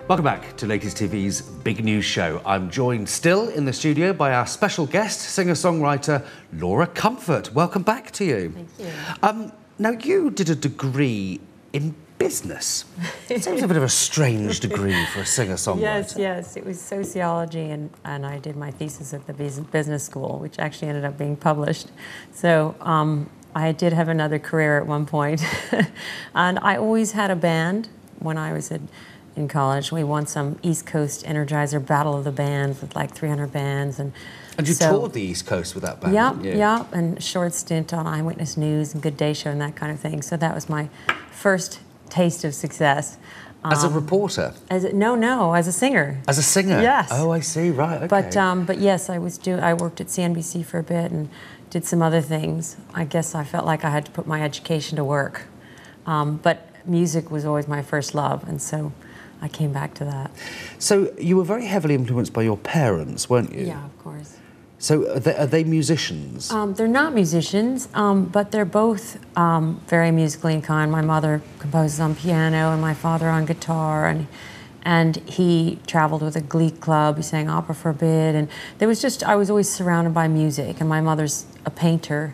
Welcome back to Ladies TV's Big News Show. I'm joined still in the studio by our special guest, singer-songwriter Laura Comfort. Welcome back to you. Thank you. Now, you did a degree in business. It seems a bit of a strange degree for a singer-songwriter. Yes. It was sociology, and I did my thesis at the business school, which actually ended up being published. So I did have another career at one point. And I always had a band when I was in college. We won some East Coast Energizer Battle of the Bands with like 300 bands. And you toured the East Coast with that band, didn't you? Yeah, and a short stint on Eyewitness News and Good Day Show and that kind of thing. So that was my first taste of success. As a reporter? No, as a singer. As a singer? Yes. Oh, I see, right, okay. But yes, I worked at CNBC for a bit and did some other things. I guess I felt like I had to put my education to work. But music was always my first love, and so I came back to that. So you were very heavily influenced by your parents, weren't you? Yeah, of course. So are they musicians? They're not musicians, but they're both very musically inclined. My mother composes on piano and my father on guitar, and he traveled with a glee club. He sang opera for a bit, and I was always surrounded by music, and my mother's a painter.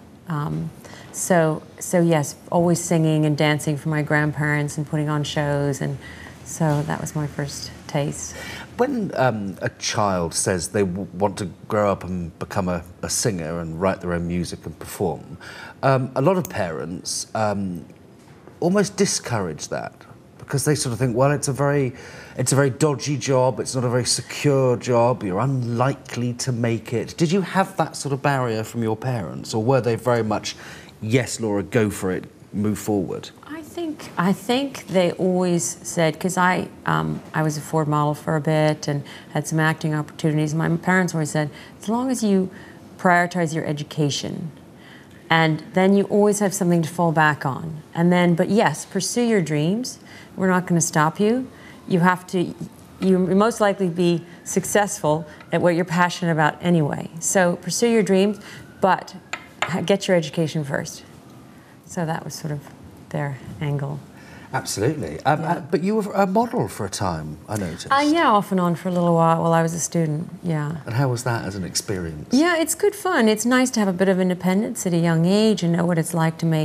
So yes, always singing and dancing for my grandparents and putting on shows, and so that was my first taste. When a child says they want to grow up and become a singer and write their own music and perform, a lot of parents almost discourage that because they sort of think, well, it's a very dodgy job, it's not a very secure job, you're unlikely to make it. Did you have that sort of barrier from your parents, or were they very much, yes, Laura, go for it, move forward? I think they always said, because I was a Ford model for a bit and had some acting opportunities. My parents always said, as long as you prioritize your education, and then you always have something to fall back on. And then, but yes, pursue your dreams. We're not going to stop you. You most likely be successful at what you're passionate about anyway. So pursue your dreams, but get your education first. So that was sort of their angle. Absolutely. But you were a model for a time, I noticed. Yeah, off and on for a little while I was a student, yeah. And how was that as an experience? Yeah, it's good fun. It's nice to have a bit of independence at a young age and know what it's like to make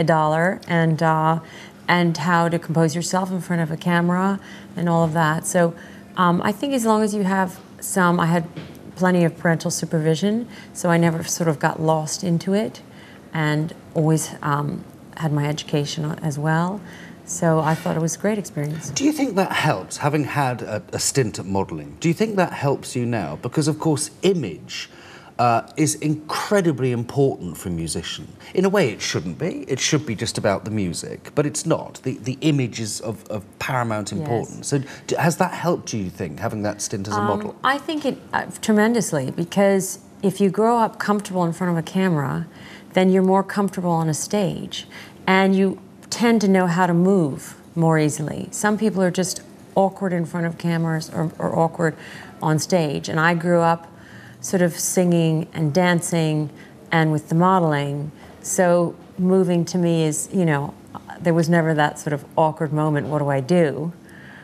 $1 and how to compose yourself in front of a camera and all of that. So I think as long as you have I had plenty of parental supervision, so I never sort of got lost into it, and always had my education as well. So I thought it was a great experience. Do you think that helps, having had a stint at modelling? Do you think that helps you now? Because, of course, image is incredibly important for a musician. In a way, it shouldn't be. It should be just about the music, but it's not. The image is of paramount importance. Yes. So has that helped you think, having that stint as a model? I think it tremendously, because if you grow up comfortable in front of a camera, then you're more comfortable on a stage, and you tend to know how to move more easily. Some people are just awkward in front of cameras or awkward on stage, and I grew up sort of singing and dancing and with the modeling, so moving to me is, there was never that sort of awkward moment, what do I do?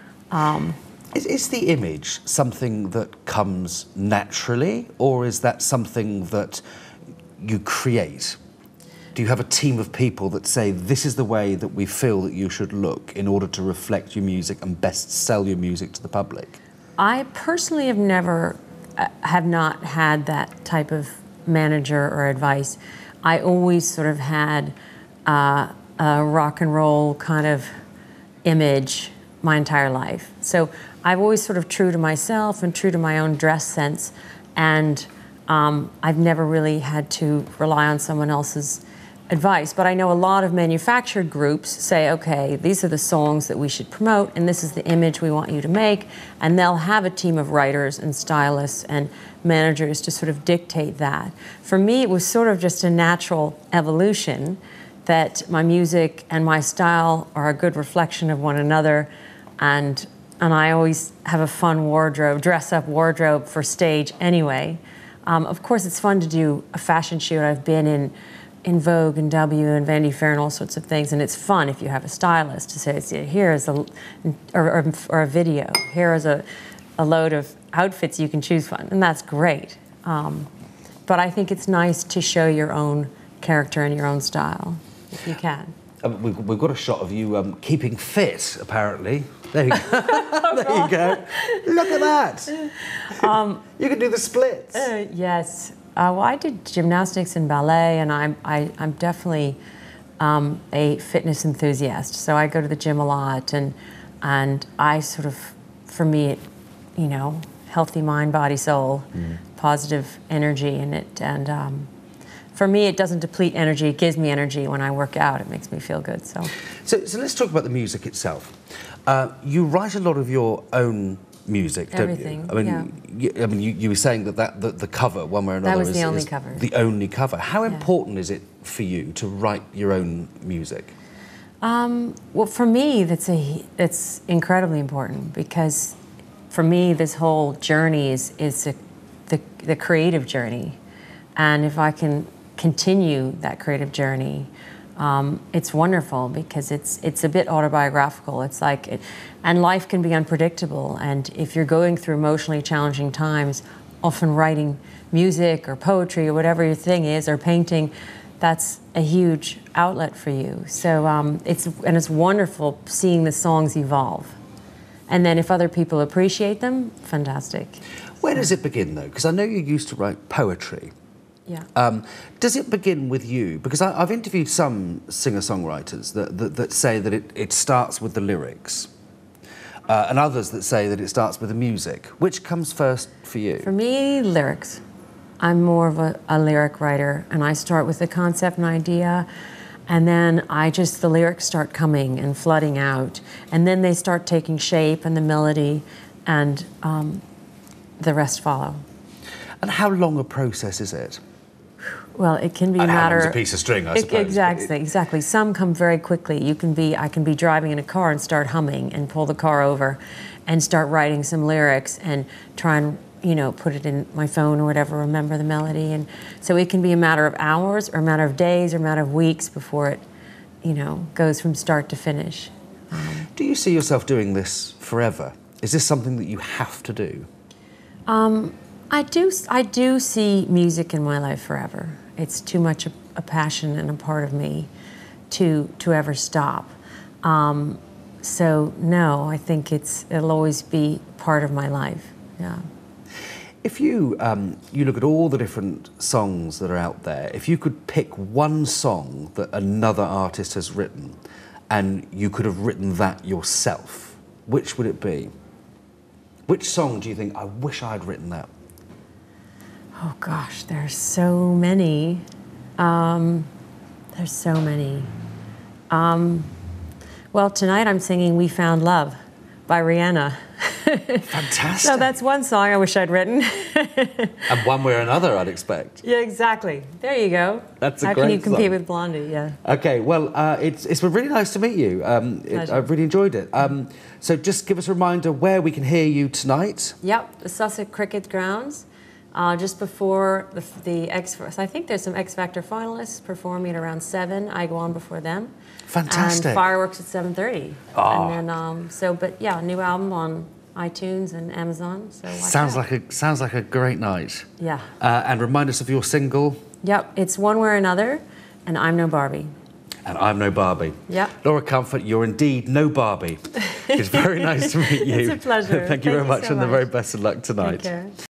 Is the image something that comes naturally, or is that something that you create? Do you have a team of people that say, this is the way that we feel that you should look in order to reflect your music and best sell your music to the public? I personally have not had that type of manager or advice. I always sort of had a rock and roll kind of image my entire life. So I've always sort of true to myself and true to my own dress sense, and I've never really had to rely on someone else's advice. But I know a lot of manufactured groups say, okay, these are the songs that we should promote, and this is the image we want you to make, and they'll have a team of writers and stylists and managers to sort of dictate that. For me, it was sort of just a natural evolution that my music and my style are a good reflection of one another, and I always have a fun wardrobe, dress-up wardrobe for stage anyway. Of course, it's fun to do a fashion shoot. I've been in Vogue and W and Vanity Fair and all sorts of things, and it's fun if you have a stylist to say, here is or a video, here is a load of outfits you can choose from, and that's great. But I think it's nice to show your own character and your own style, if you can. We've got a shot of you keeping fit, apparently. There you go. There you go. Look at that. You can do the splits. Yes. Well, I did gymnastics and ballet, and I'm definitely a fitness enthusiast. So I go to the gym a lot, and I sort of, for me, healthy mind, body, soul, positive energy in it, and for me, it doesn't deplete energy. It gives me energy when I work out. It makes me feel good. So let's talk about the music itself. You write a lot of your own music, Everything, don't you? I mean, you were saying that the cover, one way or another, that was the only cover. The only cover. How important is it for you to write your own music? Well, for me, it's incredibly important, because for me, this whole journey is the creative journey, and if I can continue that creative journey, it's wonderful, because it's a bit autobiographical. It's like, and life can be unpredictable, and if you're going through emotionally challenging times, often writing music or poetry or whatever your thing is, or painting, that's a huge outlet for you. So it's wonderful seeing the songs evolve, and then if other people appreciate them, fantastic. Where does it begin, though? Because I know you used to write poetry. Yeah. Does it begin with you? Because I've interviewed some singer-songwriters that say that it starts with the lyrics, and others that say that it starts with the music. Which comes first for you? For me, lyrics. I'm more of a lyric writer, and I start with the concept and idea, and then the lyrics start coming and flooding out, and then they start taking shape, and the melody, and the rest follow. And how long a process is it? Well, it can be a How matter. long's a piece of string, I suppose. Exactly. Some come very quickly. I can be driving in a car and start humming and pull the car over, and start writing some lyrics and try and put it in my phone or whatever, remember the melody, and so it can be a matter of hours or a matter of days or a matter of weeks before it, goes from start to finish. Do you see yourself doing this forever? Is this something that you have to do? I do see music in my life forever. It's too much a passion and a part of me to ever stop. So no, I think it'll always be part of my life. Yeah. If you look at all the different songs that are out there, if you could pick one song that another artist has written, and you could have written that yourself, which would it be? Which song do you think, I wish I'd written that? Oh gosh, there's so many. There's so many. Well, tonight I'm singing "We Found Love" by Rihanna. Fantastic. So that's one song I wish I'd written. And one way or another, I'd expect. Yeah, exactly. There you go. That's a How great can you compete song. with Blondie? Yeah. Okay, well, it's been really nice to meet you. I've really enjoyed it. So just give us a reminder where we can hear you tonight. Yep, the Sussex Cricket Grounds. Just before the I think there's some X Factor finalists performing at around 7. I go on before them. Fantastic. And fireworks at 7:30. Oh. And then but yeah, new album on iTunes and Amazon. So sounds like a great night. Yeah. And remind us of your single. Yep, it's One Way or Another, and I'm No Barbie. And I'm No Barbie. Yep. Laura Comfort, you're indeed no Barbie. It's very nice to meet you. It's a pleasure. Thank you very much, so and the very best of luck tonight. Take care.